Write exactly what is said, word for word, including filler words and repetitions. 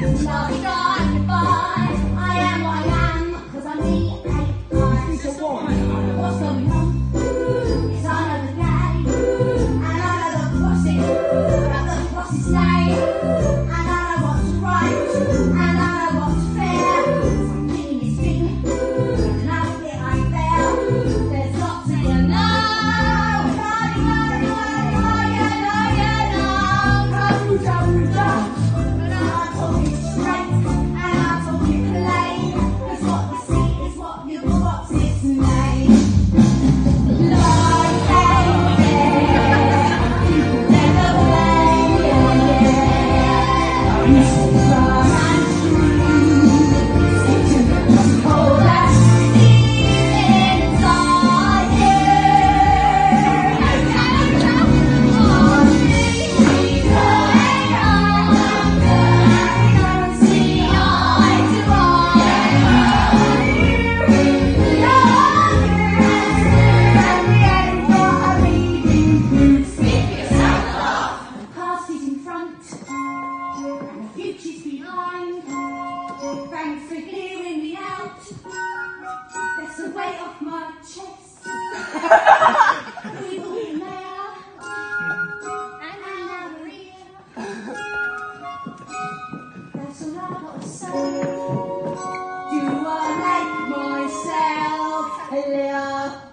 What's going on? It's another day, and I know the boss's, I know the boss's name, and I know what's right, and I know what's fair. I'm thinking this thing, and I think it ain't fair. There's lots of you know, oh, you know, oh, you know, you know, oh, don't, don't. And I'm talking straight, and I'm talking plain, 'cause what you see is what you got, it's name. Thanks for hearing me out. That's the weight off my chest. We will be there. And now we're here. That's all I gotta say. Do I make myself clear?